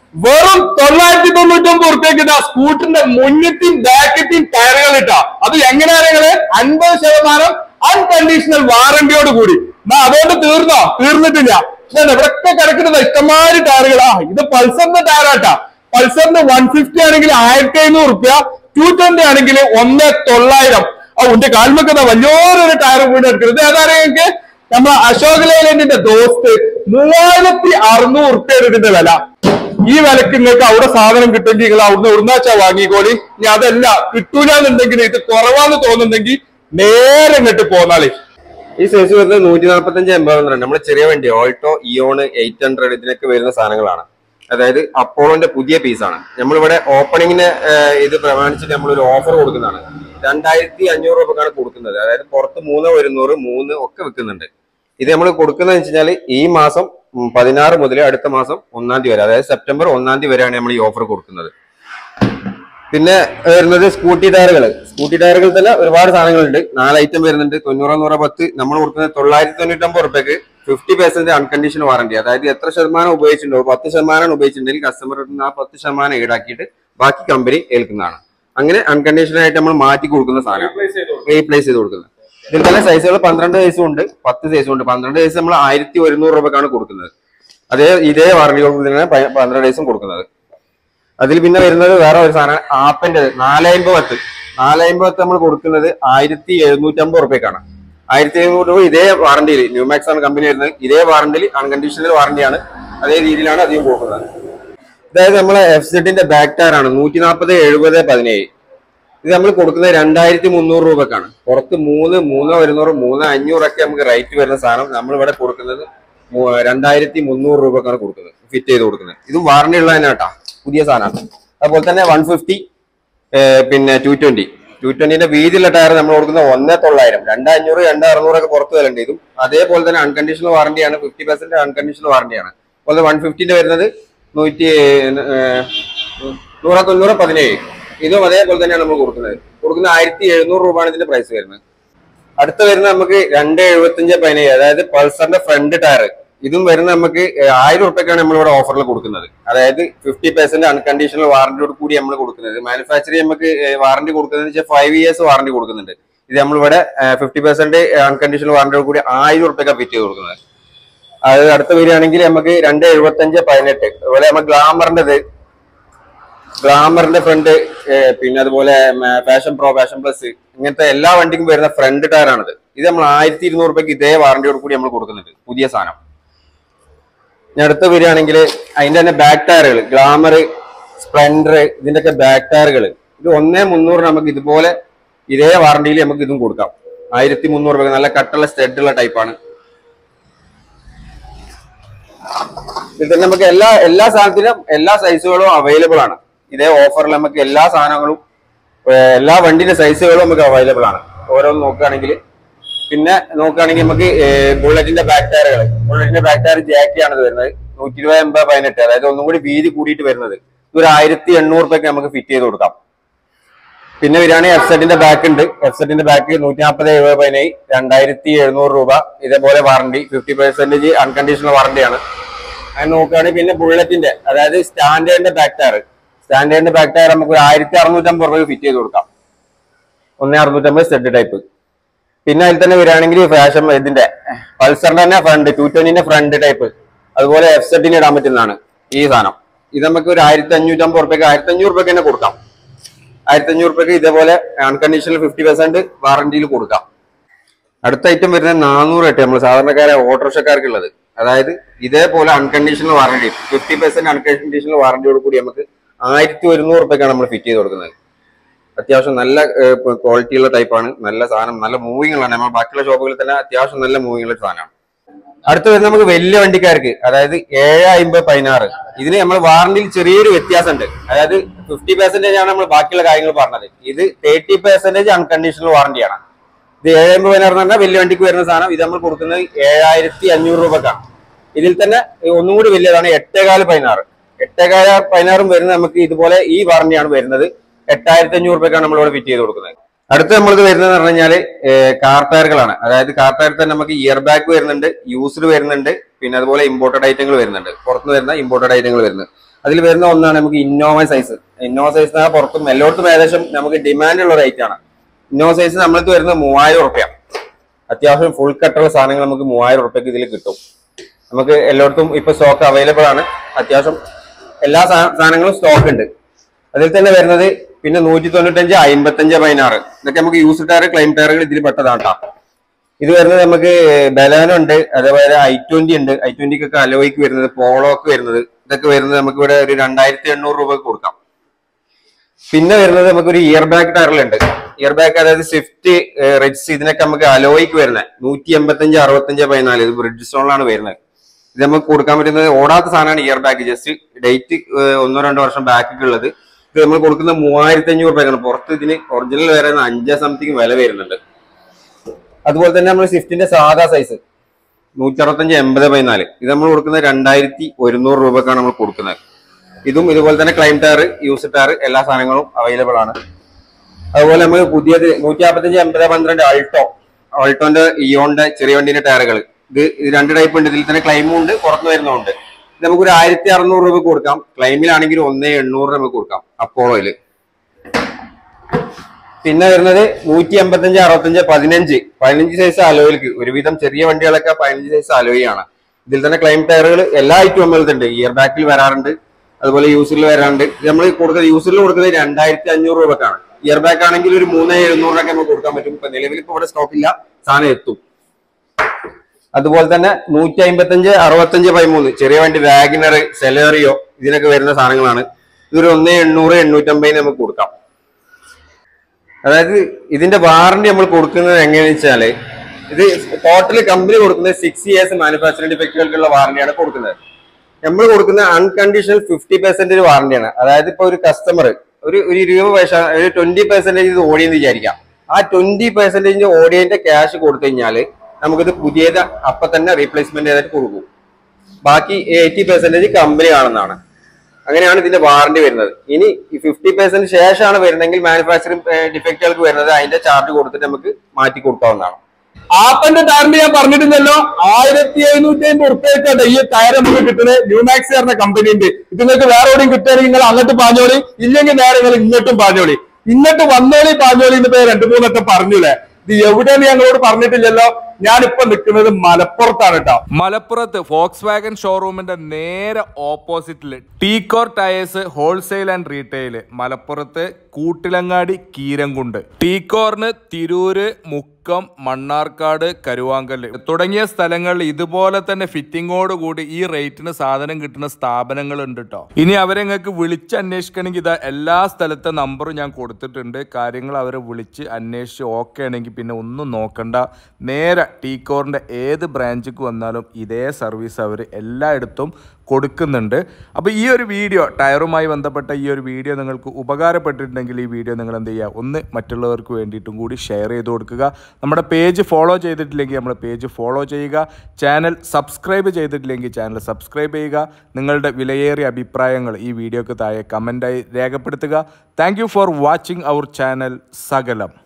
വെറും 999 റുപ്യക്ക് ഇതാ സ്കൂട്ടറിന്റെ മുന്നത്തെയും ബാക്കത്തെയും ടയറുകൾ ഇട്ടാ. അത് എങ്ങനെയാണെങ്കില് 50% അൺകണ്ടീഷണൽ വാറന്റിയോട് കൂടി. അതുകൊണ്ട് തീർന്നിട്ടില്ല. ഇവിടൊക്കെ കിടക്കുന്നത് ഇഷ്ടംമാതിരി ടയറുകളാ. ഇത് പൾസറിന്റെ ടയറാട്ടാ. പൾസറിന് 150 ആണെങ്കിൽ 1500 റുപ്യ, 220 ആണെങ്കിൽ 1900. ഉന്റെ കാൽമക്കുന്ന വലിയൊരു ടയർ വീട് എടുക്കുന്നത്. ഏതായാലും നിങ്ങൾക്ക് നമ്മളെ അശോക് ലേലൻഡിന്റെ ദോസ്ത് 3600 റുപ്യ ഇതിന്റെ വില. ഈ വിലക്ക് നിങ്ങൾക്ക് അവിടെ സാധനം കിട്ടുമെങ്കിൽ നിങ്ങൾ അവിടുന്ന് എവിടുന്നാച്ചാ വാങ്ങിക്കോളി. ഇനി അതല്ല കിട്ടൂലെന്നുണ്ടെങ്കിൽ ഇത് കുറവാന്ന് തോന്നുന്നുണ്ടെങ്കിൽ നേരെ ഇങ്ങോട്ട് പോന്നാളി. ഈ സൈസ് വരുന്നത് 145-80 നമ്മൾ ചെറിയ വണ്ടി ഓൾട്ടോ, ഇയോൺ 800 ഇതിനൊക്കെ വരുന്ന സാധനങ്ങളാണ്. അതായത് അപ്പോളോന്റെ പുതിയ പീസാണ്. നമ്മളിവിടെ ഓപ്പണിങ്ങിന് ഇത് പ്രമാണിച്ചിട്ട് നമ്മളൊരു ഓഫർ കൊടുക്കുന്നതാണ്. 2500 രൂപക്കാണ് കൊടുക്കുന്നത്. അതായത് പുറത്ത് 3 100 3 ഒക്കെ വെക്കുന്നുണ്ട്. ഇത് നമ്മൾ കൊടുക്കുന്നതെന്ന് വെച്ച് കഴിഞ്ഞാൽ ഈ മാസം 16 മുതൽ അടുത്ത മാസം 1-ാം തീയതി വരെ, അതായത് സെപ്റ്റംബർ 1-ാം തീയതി വരെയാണ് നമ്മൾ ഈ ഓഫർ കൊടുക്കുന്നത്. പിന്നെ വരുന്നത് സ്കൂട്ടി ടയറുകൾ തന്നെ ഒരുപാട് സാധനങ്ങളുണ്ട്. 4 ഐറ്റം വരുന്നുണ്ട്. 90 110 നമ്മൾ കൊടുക്കുന്നത് 999 റുപ്യക്ക് 50% അൺകണ്ടീഷൻ വാറന്റി. അതായത് എത്ര ശതമാനം ഉപയോഗിച്ചിട്ടുണ്ടോ 10% ഉപയോഗിച്ചിട്ടുണ്ടെങ്കിൽ കസ്റ്റമറിന് ആ 10% ഈടാക്കിയിട്ട് ബാക്കി കമ്പനി ഏൽക്കുന്നതാണ്. അങ്ങനെ അൺകണ്ടീഷണൽ ആയിട്ട് നമ്മൾ മാറ്റി കൊടുക്കുന്ന സാധനം റീപ്ലേസ് ചെയ്ത് കൊടുക്കുന്നത്. ഇതിൽ തന്നെ സൈസുകൾ 12 സൈസും ഉണ്ട്, 10 സൈസും ഉണ്ട്. 12 സൈസ് നമ്മൾ 1100 രൂപക്കാണ് കൊടുക്കുന്നത്. ഇതേ വാറന്റി കൊടുക്കുന്നതിനാണ് 12 സൈസും കൊടുക്കുന്നത്. അതിൽ പിന്നെ വരുന്നത് വേറെ ഒരു സാധനം ആപ്പിന്റെ 450 നമ്മൾ കൊടുക്കുന്നത് 1750 റുപ്യക്കാണ്. 1700 രൂപ ഇതേ വാറന്റിയിൽ, ന്യൂമാക്സ് ആണ് കമ്പനി വരുന്നത്. ഇതേ വാറന്റിയിൽ അൺകണ്ടീഷണൽ വാറന്റിയാണ്. അതേ രീതിയിലാണ് അധികം കൊടുക്കുന്നത്. അതായത് നമ്മളെ FZന്റെ ബാക്ക് ടയർ ആണ് 140 70 17. ഇത് നമ്മൾ കൊടുക്കുന്നത് 2300 രൂപക്കാണ്. പുറത്ത് 3 100 ഒക്കെ നമുക്ക് റേറ്റ് വരുന്ന സാധനം നമ്മളിവിടെ കൊടുക്കുന്നത് 2300 രൂപക്കാണ് കൊടുക്കുന്നത്, ഫിറ്റ് ചെയ്ത് കൊടുക്കുന്നത്. ഇതും വാറന്റി ഉള്ളതിനാട്ടാ, പുതിയ സാധനമാണ്. അതുപോലെ തന്നെ 150 പിന്നെ 220ന്റെ വീതിയുള്ള ടയർ നമ്മൾ കൊടുക്കുന്നത് 1900 2500 2600 ഒക്കെ പുറത്ത് വിലണ്ട്. ഇതും അതേപോലെ തന്നെ അൺകണ്ടീഷണൽ വാറന്റിയാണ്, 50% അൺകണ്ടീഷണൽ വാറന്റിയാണ്. അതുപോലെ 150ന്റെ വരുന്നത് 100 90 17. ഇതും അതേപോലെ തന്നെയാണ് നമ്മൾ കൊടുക്കുന്നത് 1700 രൂപയാണ് ഇതിന്റെ പ്രൈസ് വരുന്നത്. അടുത്ത വരുന്നത് നമുക്ക് 275 17, അതായത് പൾസറിന്റെ ഫ്രണ്ട് ടയർ. ഇതും വരുന്നത് നമുക്ക് 1000 റുപ്യക്കാണ് നമ്മളിവിടെ ഓഫറിൽ കൊടുക്കുന്നത്. അതായത് 50% അൺകണ്ടീഷണൽ വാറന്റിയോട് കൂടി നമ്മൾ കൊടുക്കുന്നത്. മാനുഫാക്ചറിങ് നമുക്ക് വാറന്റി കൊടുക്കുന്നത് വെച്ചാൽ 5 ഇയേഴ്സ് വാറന്റി കൊടുക്കുന്നുണ്ട്. ഇത് നമ്മളിവിടെ 50% അൺകണ്ടീഷണൽ വാറന്റിയോട് കൂടി 1000 റുപ്യക്കാണ് ഫിറ്റ് ചെയ്ത് കൊടുക്കുന്നത്. അത് അടുത്ത വരികയാണെങ്കിൽ നമുക്ക് 275 18. അതുപോലെ നമുക്ക് ഗ്ലാമറിന്റെ ഫ്രണ്ട്, പിന്നെ അതുപോലെ പാഷൻ പ്രോ, പാഷൻ പ്ലസ്, ഇങ്ങനത്തെ എല്ലാ വണ്ടിക്കും വരുന്ന ഫ്രണ്ട് ടയർ ആണിത്. ഇത് നമ്മൾ 1200 റുപ്യക്ക് ഇതേ വാറന്റിയോട് കൂടി നമ്മൾ കൊടുക്കുന്നുണ്ട്, പുതിയ സാധനം. ഇനി അടുത്ത് വരികയാണെങ്കിൽ അതിന്റെ തന്നെ ബാക്ക് ടയറുകൾ, ഗ്ലാമർ, സ്പ്ലെൻഡർ, ഇതിന്റെ ഒക്കെ ബാക്ക് ടയറുകൾ ഇത് 1300 നമുക്ക് ഇതുപോലെ ഇതേ വാറന്റിയിൽ നമുക്ക് ഇതും കൊടുക്കാം. 1300 രൂപ. നല്ല കട്ടുള്ള സ്റ്റഡുള്ള ടൈപ്പാണ്. ഇതിൽ തന്നെ നമുക്ക് എല്ലാ സാധനത്തിലും എല്ലാ സൈസുകളും അവൈലബിൾ ആണ്. ഇതേ ഓഫറിൽ നമുക്ക് എല്ലാ സാധനങ്ങളും എല്ലാ വണ്ടിന്റെ സൈസുകളും നമുക്ക് അവൈലബിൾ ആണ്. ഓരോന്ന് നോക്കുകയാണെങ്കിൽ നമുക്ക് ബുള്ളറ്റിന്റെ ബാക്ക് ടയർ ജാക്കിയാണ് വരുന്നത്. 120 80 18, അതായത് ഒന്നും കൂടി വീതി കൂടിയിട്ട് വരുന്നത്. ഒരു 1800 റുപ്യക്ക് നമുക്ക് ഫിറ്റ് ചെയ്ത് കൊടുക്കാം. പിന്നെ വരികയാണെങ്കിൽ FZന്റെ ബാക്ക് ഉണ്ട്. FZന്റെ ബാക്ക് 140 70 17 2700 രൂപ. ഇതേപോലെ വാറന്റി 50% അൺകണ്ടീഷണൽ വാറന്റിയാണ്. അങ്ങനെ നോക്കുകയാണെങ്കിൽ പിന്നെ ബുള്ളറ്റിന്റെ, അതായത് സ്റ്റാൻഡേർഡിന്റെ ബാക്ക് ടയർ നമുക്ക് ഒരു 1650 രൂപ ഫിറ്റ് ചെയ്ത് കൊടുക്കാം. 1650 സ്റ്റഡ് ടൈപ്പ്. പിന്നെ അതിൽ തന്നെ വരികയാണെങ്കിൽ ഫാഷൻ ഇതിന്റെ പൾസറിന്റെ തന്നെ ഫ്രണ്ട് 220ന്റെ ഫ്രണ്ട് ടൈപ്പ്, അതുപോലെ FZന് ഇടാൻ പറ്റുന്നതാണ് ഈ സാധനം. ഇത് നമുക്ക് ഒരു 1550 റുപ്യക്ക് 1500 റുപ്യക്ക് തന്നെ കൊടുക്കാം. 1500 റുപ്യക്ക് ഇതേപോലെ അൺകണ്ടീഷണൽ 50% വാറന്റിയിൽ കൊടുക്കാം. അടുത്ത ഐറ്റം വരുന്നത് 400 8 നമ്മൾ സാധാരണക്കാരെ ഓട്ടോറിക്ഷക്കാർക്ക് ഉള്ളത്. അതായത് ഇതേപോലെ അൺകണ്ടീഷണൽ വാറന്റി 50% അൺകണ്ടീഷണൽ വാറന്റിയോട് കൂടി നമുക്ക് 1100 റുപ്യക്കാണ് നമ്മൾ ഫിറ്റ് ചെയ്ത് കൊടുക്കുന്നത്. അത്യാവശ്യം നല്ല ക്വാളിറ്റിയുള്ള ടൈപ്പാണ്. നല്ല സാധനം, നല്ല മൂവിങ്ങുകളാണ്. നമ്മൾ ബാക്കിയുള്ള ഷോപ്പുകളിൽ തന്നെ അത്യാവശ്യം നല്ല മൂവിങ്ങുള്ള സാധനമാണ്. അടുത്ത് വരുന്നത് നമുക്ക് വലിയ വണ്ടിക്കാർക്ക്, അതായത് 750 16. ഇതിന് നമ്മൾ വാറന്റിയിൽ ചെറിയൊരു വ്യത്യാസമുണ്ട്. അതായത് 50% ആണ് നമ്മൾ ബാക്കിയുള്ള കാര്യങ്ങൾ പറഞ്ഞത്. ഇത് 30% അൺകണ്ടീഷണൽ വാറന്റിയാണ്. ഇത് 750 16 എന്ന് പറഞ്ഞാൽ വലിയ വണ്ടിക്ക് വരുന്ന സാധനം. ഇത് നമ്മൾ കൊടുക്കുന്നത് 7500 രൂപക്കാണ്. ഇതിൽ തന്നെ ഒന്നും കൂടി വലിയതാണ് 8.4 16. 8.4 16 വരുന്നത് നമുക്ക് ഇതുപോലെ ഈ വാറന്റിയാണ് വരുന്നത്. 8500 രൂപക്കാണ് നമ്മളിവിടെ ഫിറ്റ് ചെയ്ത് കൊടുക്കുന്നത്. അടുത്ത് നമ്മളിത് വരുന്നത് പറഞ്ഞു കഴിഞ്ഞാല് കാർ ടയറുകളാണ്. അതായത് കാർ ടയർ തന്നെ നമുക്ക് ഇയർ ബാഗ് വരുന്നുണ്ട്, യൂസ്ഡ് വരുന്നുണ്ട്, പിന്നെ അതുപോലെ ഇമ്പോർട്ടഡ് ഐറ്റങ്ങൾ വരുന്നുണ്ട്. പുറത്തുനിന്ന് വരുന്ന ഇമ്പോർട്ടഡ് ഐറ്റങ്ങൾ വരുന്നത്. അതിൽ വരുന്ന ഒന്നാണ് നമുക്ക് ഇന്നോവ സൈസ്. ഇന്നോവ സൈസ് പുറത്തും എല്ലായിടത്തും ഏകദേശം നമുക്ക് ഡിമാൻഡ് ഉള്ള റേറ്റ് ആണ്. ഇന്നോവ സൈസ് നമ്മൾക്ക് വരുന്നത് 3000 റുപ്യ. അത്യാവശ്യം ഫുൾ കട്ടുള്ള സാധനങ്ങൾ നമുക്ക് 3000 റുപ്യക്ക് ഇതിൽ കിട്ടും. നമുക്ക് എല്ലായിടത്തും ഇപ്പൊ സ്റ്റോക്ക് അവൈലബിൾ ആണ്. അത്യാവശ്യം എല്ലാ സാധനങ്ങളും സ്റ്റോക്ക് ഉണ്ട്. അതിൽ തന്നെ വരുന്നത് പിന്നെ 195, 55, 16 ഇതൊക്കെ നമുക്ക് യൂസ് ടയർ, ക്ലൈം ടയറുകൾ ഇതിൽ പെട്ടതാണ്. ഇത് വരുന്നത് നമുക്ക് ബലാനോ ഉണ്ട്, അതേപോലെ i20 ഉണ്ട്. i20 അലോയ്ക്ക് വരുന്നത്, പോളോക്ക് വരുന്നത്, ഇതൊക്കെ വരുന്നത് നമുക്ക് ഇവിടെ ഒരു 2800 രൂപക്ക് കൊടുക്കാം. പിന്നെ വരുന്നത് നമുക്ക് ഒരു ഇയർ ബാഗ് ടയറിലുണ്ട്. ഇയർ ബാഗ് അതായത് സ്വിഫ്റ്റ്, റിറ്റ്സ് ഇതിനൊക്കെ നമുക്ക് അലോയ്ക്ക് വരുന്നത് 185, 65, 14 ഇത് ബ്രിഡ്ജ് സ്റ്റോണിലാണ് വരുന്നത്. ഇത് നമുക്ക് കൊടുക്കാൻ പറ്റുന്നത് ഓടാത്ത സാധനമാണ് ഇയർ ബാഗ്. ജസ്റ്റ് ഡേറ്റ് 1-2 വർഷം ബാക്കൊക്കെ ഉള്ളത്. ഇത് നമ്മൾ കൊടുക്കുന്ന 3500 രൂപയ്ക്കാണ്. പുറത്ത് ഇതിന് ഒറിജിനൽ വരെ 5 സംതിങ് വില വരുന്നുണ്ട്. അതുപോലെ തന്നെ നമ്മൾ സ്വിഫ്റ്റിന്റെ സാധാ സൈസ് 165, 80, 14 ഇത് നമ്മൾ കൊടുക്കുന്നത് 2100 രൂപക്കാണ് നമ്മൾ കൊടുക്കുന്നത്. ഇതും ഇതുപോലെ തന്നെ ക്ലൈം ടയർ, യൂസ് ടയർ എല്ലാ സാധനങ്ങളും അവൈലബിൾ ആണ്. അതുപോലെ നമുക്ക് പുതിയത് 155, 80, 12 ആൾട്ടോന്റെ ഇയോന്റെ ചെറിയ വണ്ടിന്റെ ടയറുകൾ. ഇത് 2 ടൈപ്പ് ഉണ്ട്. ഇതിൽ തന്നെ ക്ലൈമും ഉണ്ട്, പുറത്ത് വരുന്നുണ്ട്. ഇത് നമുക്കൊരു 1600 രൂപ കൊടുക്കാം. ക്ലൈമിലാണെങ്കിൽ 1800 നമുക്ക് കൊടുക്കാം അപ്പോളോയില്. പിന്നെ വരുന്നത് 185, 65, 15 സൈസ് അലോയിലേക്ക്. ഒരുവിധം ചെറിയ വണ്ടികളൊക്കെ 15 സൈസ് അലോയാണ്. ഇതിൽ തന്നെ ക്ലൈം ടയറുകൾ എല്ലാ ഐറ്റവും നമ്മളുണ്ട്. ഇയർ ബാക്കിൽ വരാറുണ്ട്, അതുപോലെ യൂസറിൽ വരാറുണ്ട്. ഇത് നമ്മൾ കൊടുക്കുന്നത് യൂസറിൽ കൊടുക്കുന്നത് 2500 രൂപക്കാണ്. ഇയർ ബാക്ക് ആണെങ്കിൽ ഒരു 3700 രൂപ നമുക്ക് കൊടുക്കാൻ പറ്റും. ഇപ്പൊ നിലവിൽ ഇപ്പൊ ഇവിടെ സ്റ്റോക്ക് ഇല്ല, സാധനം എത്തും. അതുപോലെ തന്നെ 155, 65, 13 ചെറിയ വണ്ടി വാഗനർ, സെലേറിയോ ഇതിനൊക്കെ വരുന്ന സാധനങ്ങളാണ്. ഇതൊരു 1800, 850 നമുക്ക് കൊടുക്കാം. അതായത് ഇതിന്റെ വാറന്റി നമ്മൾ കൊടുക്കുന്നത് എങ്ങനെയാണെന്ന് വെച്ചാല്, ഇത് ടോട്ടൽ കമ്പനി കൊടുക്കുന്നത് 6 years മാനുഫാക്ചറിംഗ് ഡിഫക്റ്റുകൾക്കുള്ള വാറന്റിയാണ് കൊടുക്കുന്നത്. നമ്മൾ കൊടുക്കുന്ന അൺകണ്ടീഷണൽ 50% വാറന്റിയാണ്. അതായത് ഇപ്പൊ ഒരു കസ്റ്റമർ ഒരു 20% ഇത് ഓടിയെന്ന് വിചാരിക്കാം. ആ 20% ഓടിയതിന്റെ ക്യാഷ് കൊടുത്തു കഴിഞ്ഞാൽ നമുക്കിത് പുതിയത് അപ്പൊ തന്നെ റീപ്ലേസ്മെന്റ് ചെയ്തിട്ട് കൊടുക്കും. ബാക്കി 80% കമ്പനി കാണുന്നതാണ്. അങ്ങനെയാണ് ഇതിന്റെ വാറന്റി വരുന്നത്. ഇനി 50% ശേഷമാണ് വരുന്നതെങ്കിൽ മാനുഫാക്ചറിംഗ് ഡിഫക്റ്റുകൾക്ക് വരുന്നത് അതിന്റെ ചാർജ് കൊടുത്തിട്ട് നമുക്ക് മാറ്റി കൊടുക്കാവുന്നതാണ്. ആപ്പന്റെ ടയറിന്റെ ഞാൻ പറഞ്ഞിട്ടുണ്ടല്ലോ, 1750 റുപ്യക്കാണ് ഈ ടയർ നമുക്ക് കിട്ടുന്നത്. ന്യൂമാക്സ് പറഞ്ഞ കമ്പനിന്റെ. ഇത് നിങ്ങൾക്ക് വേറെ എവിടെയും കിട്ടുകയാണെങ്കിൽ നിങ്ങൾ അങ്ങോട്ട് പാഞ്ഞോളി, ഇല്ലെങ്കിൽ നേരെ നിങ്ങൾ ഇങ്ങോട്ടും പാഞ്ഞോളി. ഇങ്ങോട്ട് വന്നോളി പാഞ്ഞോളി എന്ന് 2-3 വട്ടം പറഞ്ഞൂലേ. ഇത് എവിടെയെന്ന് ഞങ്ങളോട് പറഞ്ഞിട്ടില്ലല്ലോ. ഞാനിപ്പോ നിൽക്കുന്നത് മലപ്പുറത്താണ് കേട്ടോ. മലപ്പുറത്ത് ഫോക്സ് വാഗൻ ഷോറൂമിന്റെ നേരെ ഓപ്പോസിറ്റില് ടീക്കോർ ടയേഴ്സ് ഹോൾസെയിൽ ആൻഡ് റീറ്റെയിൽ, മലപ്പുറത്ത് കൂട്ടിലങ്ങാടി, കീരംകുണ്ട്. ടീക്കോറിന് തിരൂര്, മുക്കം, മണ്ണാർക്കാട്, കരുവാങ്കല് തുടങ്ങിയ സ്ഥലങ്ങളിൽ ഇതുപോലെ തന്നെ ഫിറ്റിങ്ങോട് കൂടി ഈ റേറ്റിന് സാധനം കിട്ടുന്ന സ്ഥാപനങ്ങൾ ഉണ്ട് കേട്ടോ. ഇനി അവരെ നിങ്ങൾക്ക് വിളിച്ച് അന്വേഷിക്കണമെങ്കിൽ ഇതാ എല്ലാ സ്ഥലത്തെ നമ്പറും ഞാൻ കൊടുത്തിട്ടുണ്ട്. കാര്യങ്ങൾ അവരെ വിളിച്ച് അന്വേഷിച്ച് ഓക്കെ ആണെങ്കിൽ പിന്നെ ഒന്നും നോക്കണ്ട, നേരെ ടീക്കോറിന്റെ ഏത് ബ്രാഞ്ചിക്ക് വന്നാലും ഇതേ സർവീസ് അവർ എല്ലായിടത്തും കൊടുക്കുന്നുണ്ട്. അപ്പോൾ ഈ ഒരു വീഡിയോ, ടയറുമായി ബന്ധപ്പെട്ട ഈ ഒരു വീഡിയോ നിങ്ങൾക്ക് ഉപകാരപ്പെട്ടിട്ടുണ്ടെങ്കിൽ ഈ വീഡിയോ നിങ്ങൾ എന്ത് ചെയ്യുക, ഒന്ന് മറ്റുള്ളവർക്ക് വേണ്ടിയിട്ടും കൂടി ഷെയർ ചെയ്ത് കൊടുക്കുക. നമ്മുടെ പേജ് ഫോളോ ചെയ്തിട്ടില്ലെങ്കിൽ നമ്മുടെ പേജ് ഫോളോ ചെയ്യുക. ചാനൽ സബ്സ്ക്രൈബ് ചെയ്തിട്ടില്ലെങ്കിൽ ചാനൽ സബ്സ്ക്രൈബ് ചെയ്യുക. നിങ്ങളുടെ വിലയേറിയ അഭിപ്രായങ്ങൾ ഈ വീഡിയോക്ക് താഴെ കമൻറ്റായി രേഖപ്പെടുത്തുക. Thank you for watching our channel. സകലം.